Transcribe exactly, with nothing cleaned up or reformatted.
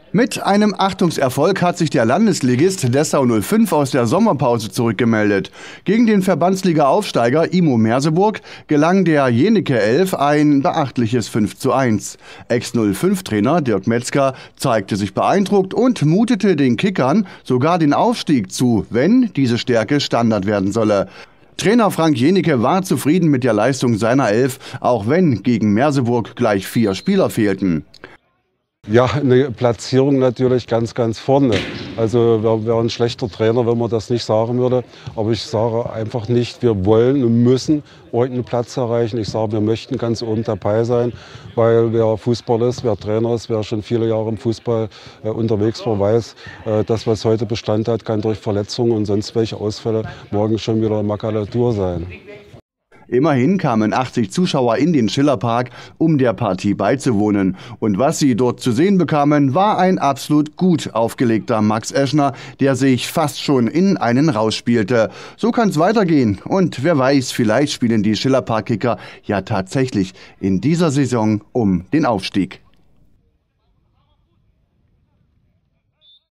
Mit einem Achtungserfolg hat sich der Landesligist Dessau null fünf aus der Sommerpause zurückgemeldet. Gegen den Verbandsliga-Aufsteiger I M O Merseburg gelang der Jenike elf ein beachtliches fünf zu eins. Ex-null fünf Trainer Dirk Metzger zeigte sich beeindruckt und mutete den Kickern sogar den Aufstieg zu, wenn diese Stärke Standard werden solle. Trainer Frank Jenike war zufrieden mit der Leistung seiner Elf, auch wenn gegen Merseburg gleich vier Spieler fehlten. Ja, eine Platzierung natürlich ganz, ganz vorne. Also wir wären ein schlechter Trainer, wenn man das nicht sagen würde. Aber ich sage einfach nicht, wir wollen und müssen irgendeinen Platz erreichen. Ich sage, wir möchten ganz oben dabei sein, weil wer Fußball ist, wer Trainer ist, wer schon viele Jahre im Fußball äh, unterwegs war, weiß, äh, das, was heute Bestand hat, kann durch Verletzungen und sonst welche Ausfälle morgen schon wieder Makulatur sein. Immerhin kamen achtzig Zuschauer in den Schillerpark, um der Partie beizuwohnen. Und was sie dort zu sehen bekamen, war ein absolut gut aufgelegter Max Eschner, der sich fast schon in einen Rausch spielte. So kann's weitergehen. Und wer weiß, vielleicht spielen die Schillerpark-Kicker ja tatsächlich in dieser Saison um den Aufstieg.